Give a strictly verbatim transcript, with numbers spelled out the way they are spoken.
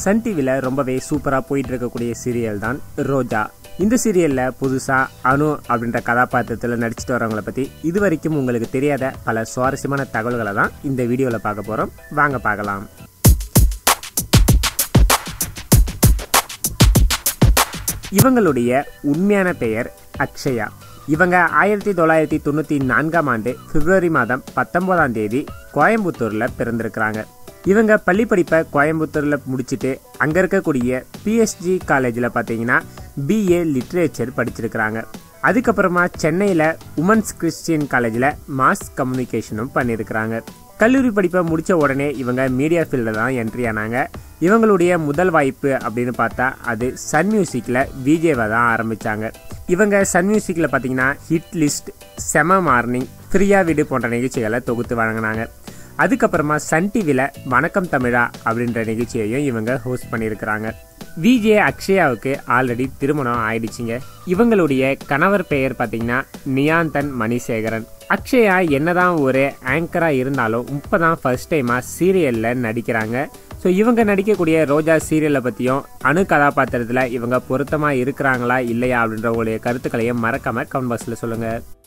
Sun டிவில ரொம்பவே சூப்பரா போயிட்டு இருக்கக்கூடிய சீரியல் தான் ரோஜா. இந்த சீரியல்ல புதுசா அனு அப்படின்ற கதாபாத்திரத்துல நடிச்சிட்டு வரவங்களை பத்தி இது வரைக்கும் உங்களுக்கு தெரியாத பல சுவாரஸ்யமான தகவல்களை தான் இந்த வீடியோல பார்க்க போறோம். வாங்க பார்க்கலாம். இவங்களுடைய உண்மையான பெயர் அக்ஷயா. இவங்க ஆயிரத்தி தொள்ளாயிரத்தி தொண்ணூத்தி நான்காம் ஆண்டு பிப்ரவரி மாதம் பத்தொன்பதாம் தேதி கோயம்புத்தூர்ல பிறந்திருக்கிறாங்க. இவங்க பள்ளி படிப்பை கோயம்புத்தூர்ல முடிச்சுட்டு அங்க இருக்கக்கூடிய பிஎஸ்ஜி காலேஜ்ல பாத்தீங்கன்னா பிஏ லிட்ரேச்சர் படிச்சிருக்கிறாங்க. அதுக்கப்புறமா சென்னையில உமன்ஸ் கிறிஸ்டியன் காலேஜ்ல மாஸ் கம்யூனிகேஷனும் பண்ணியிருக்கிறாங்க. கல்லூரி படிப்பை முடிச்ச உடனே இவங்க மீடியா ஃபீல்டில் தான் என்ட்ரி ஆனாங்க. இவங்களுடைய முதல் வாய்ப்பு அப்படின்னு பார்த்தா அது சன் மியூசிக்ல விஜேவை தான் ஆரம்பிச்சாங்க. இவங்க சன் மியூசிக்ல பார்த்தீங்கன்னா ஹிட் லிஸ்ட், செம மார்னிங், ஃப்ரீயா வீடு போன்ற நிகழ்ச்சிகளை தொகுத்து வழங்கினாங்க. அதுக்கப்புறமா சன் டிவில வணக்கம் தமிழா அப்படின்ற நிகழ்ச்சியையும் இவங்க ஹோஸ்ட் பண்ணியிருக்கிறாங்க. விஜே அக்ஷயாவுக்கு ஆல்ரெடி திருமணம் ஆயிடுச்சுங்க. இவங்களுடைய கணவர் பெயர் பார்த்தீங்கன்னா நியாந்தன் மணிசேகரன். அக்ஷயா என்னதான் ஒரு ஆங்கரா இருந்தாலும் இப்பதான் ஃபர்ஸ்ட் டைமா சீரியல்ல நடிக்கிறாங்க. ஸோ இவங்க நடிக்கக்கூடிய ரோஜா சீரியலை பற்றியும் அணு கதாபாத்திரத்தில் இவங்க பொருத்தமாக இருக்கிறாங்களா இல்லையா அப்படின்ற உங்களுடைய கருத்துக்களையும் மறக்காம கமெண்ட் பாக்ஸில் சொல்லுங்கள்.